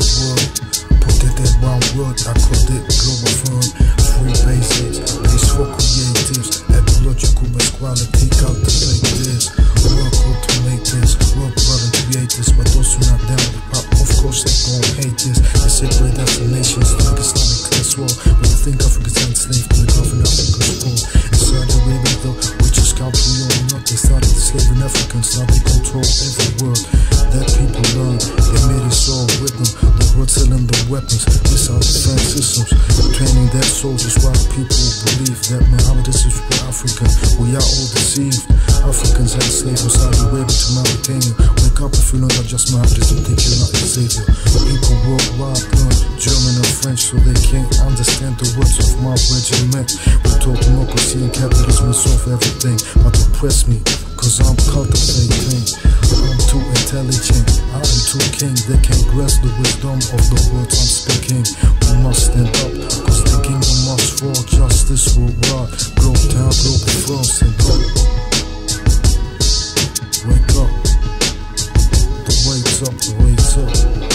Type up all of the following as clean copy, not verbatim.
word. Put that one word, I called it Globalfirm. Free basics, base for creatives. Ecological best quality, cultivate this. Work automates, work voluntarizes. But those who not down with pop, of course they gon' hate this. They separate us from nations like Islamic class war. When you think Africa's enslaved, to the government Africa's poor. Inside Arabia though, which is country or not, they started enslaving Africans, now they control every world. That people learn, they made us all with them. The world selling the weapons, missile defense systems, training their soldiers while people believe that Muhammadism is for African. We are all deceived. Africans had slaves from Saudi Arabia to Mauritania. Wake up if you know not just Muhammadism, think you're not a savior. People worldwide learn German and French so they can't understand the words of my regiment. We talk democracy and capitalism will solve everything, but oppress me, cause I'm cultivating. I'm too intelligent, I am too king. They can't grasp the wisdom of the words I'm speaking. We must stand up, cause the kingdom must fall. Justice will rise, grow down, Globalfirm, stand up. Wake up, the wake's up, the wake's up.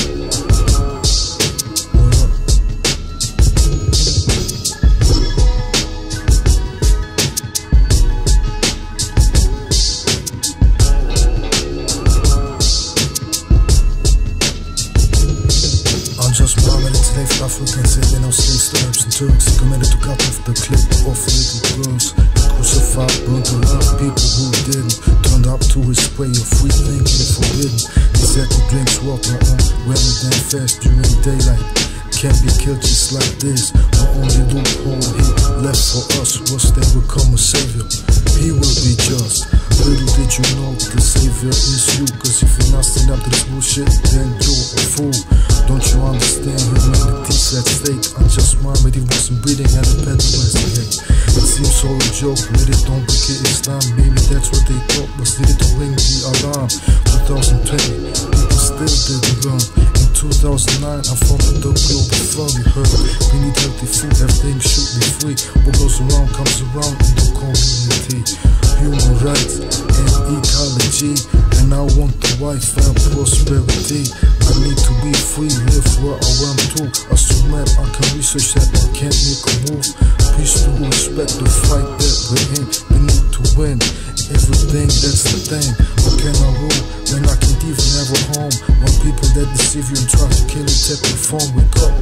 JustWar, enslaved Africans, they now slaves to Arabs and Turks. Committed to cut off the clip of little girls. Crucified, burned around people who didn't. Turned up to his spray of free thinking forbidden. He said he drinks water on rather than fast during daylight. Can't be killed just like this. The only loophole he left for us was they would come a savior. He will be just. Little did you know the savior is you. Cause if you're not standing up to this bullshit, then you're a fool. Don't you understand humanity's at stake? I just mind he wasn't breathing at a pedal gate. It seems all a joke, really don't forget Islam. Maybe that's what they thought, but needed to ring the alarm. 2020, people still didn't learn. In 2009, I founded the Globalfirm, you heard. We need healthy food, everything should be free. What goes around comes around in the community. Human rights and ecology, and I want the wife and prosperity. I need to be free, live where I want to. As to map, I can research that, I can't make a move. Peace to respect the fight that we're in. We need to win everything, that's the thing. How can I rule when I can't even have a home? When people that deceive you and try to kill you take the phone. Wake up,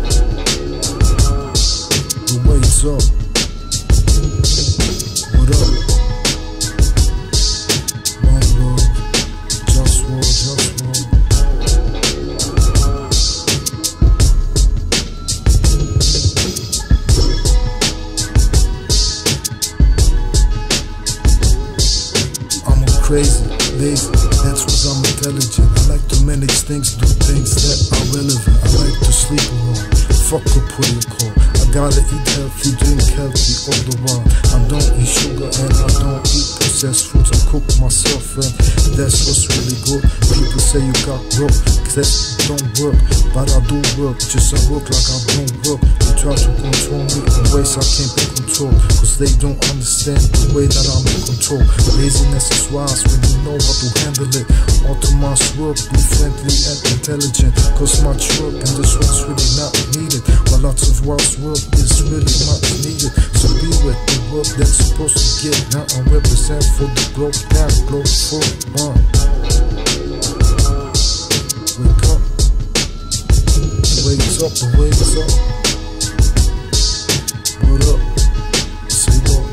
the wake's up. What up? One love, JustWar, JustWar. Crazy, lazy, that's what I'm intelligent. I like to manage things, do things that are relevant. I like to sleep alone, fuck a protocol. I gotta eat healthy, drink healthy all the while. I don't eat sugar and I don't eat processed foods. I cook myself and that's what's really good. People say you got broke, cause that don't work. But I do work, just I work like I don't work. They try to control me in ways I can't be controlled, cause they don't understand the way that I'm in control. Laziness is wise when you know how to handle it. Automizes work, be friendly and intelligent, cause much work in this world's really not needed. But lots of wise work is really much needed. So be with the work that's supposed to get down and represent for the globe down, globe for one. Wake up, wakes up, wakes up. What up? Say what?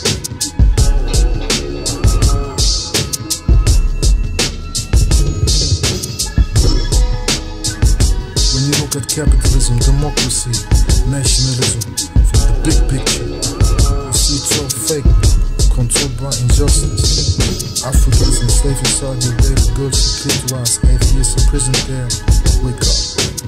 When you look at capitalism, democracy, nationalism, from the big picture, you see it's all fake, controlled by injustice. Africans enslaved inside your baby girls, declitorize, atheists imprisoned there. Wake up.